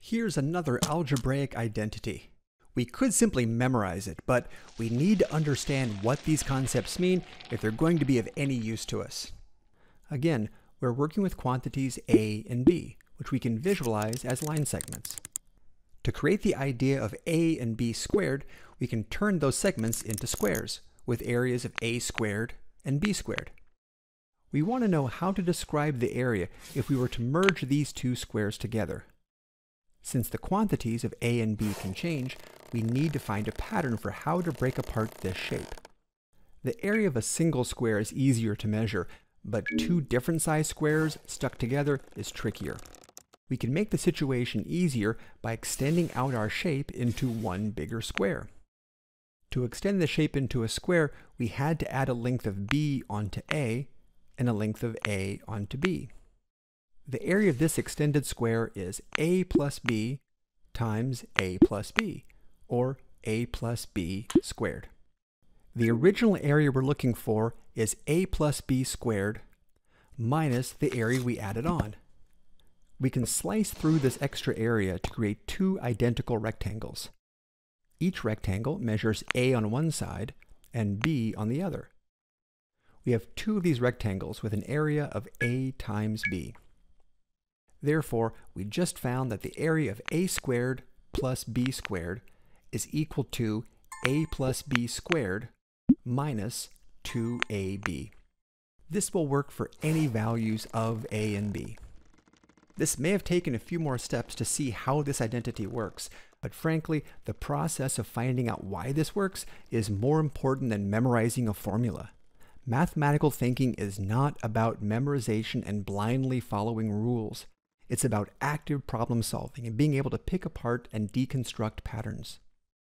Here's another algebraic identity. We could simply memorize it, but we need to understand what these concepts mean if they're going to be of any use to us. Again, we're working with quantities a and b, which we can visualize as line segments. To create the idea of a and b squared, we can turn those segments into squares, with areas of a squared and b squared. We want to know how to describe the area if we were to merge these two squares together. Since the quantities of a and b can change, we need to find a pattern for how to break apart this shape. The area of a single square is easier to measure, but two different size squares stuck together is trickier. We can make the situation easier by extending out our shape into one bigger square. To extend the shape into a square, we had to add a length of b onto a and a length of a onto b. The area of this extended square is a plus b times a plus b, or a plus b squared. The original area we're looking for is a plus b squared minus the area we added on. We can slice through this extra area to create two identical rectangles. Each rectangle measures a on one side and b on the other. We have two of these rectangles with an area of a times b. Therefore, we just found that the area of a squared plus b squared is equal to a plus b squared minus 2ab. This will work for any values of a and b. This may have taken a few more steps to see how this identity works, but frankly, the process of finding out why this works is more important than memorizing a formula. Mathematical thinking is not about memorization and blindly following rules. It's about active problem solving and being able to pick apart and deconstruct patterns.